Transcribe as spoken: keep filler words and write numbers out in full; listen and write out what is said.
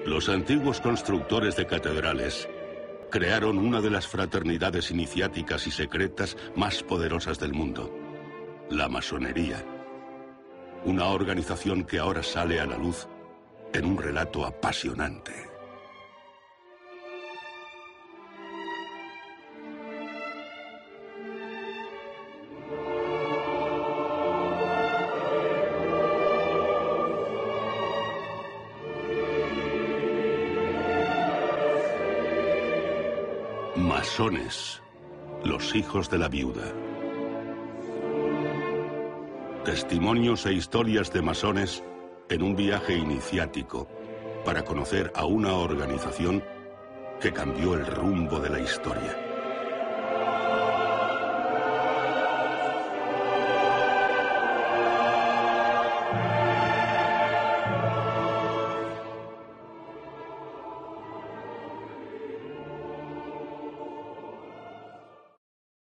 Los antiguos constructores de catedrales crearon una de las fraternidades iniciáticas y secretas más poderosas del mundo, la masonería. Una organización que ahora sale a la luz en un relato apasionante. Masones, los hijos de la viuda. Testimonios e historias de masones en un viaje iniciático para conocer a una organización que cambió el rumbo de la historia.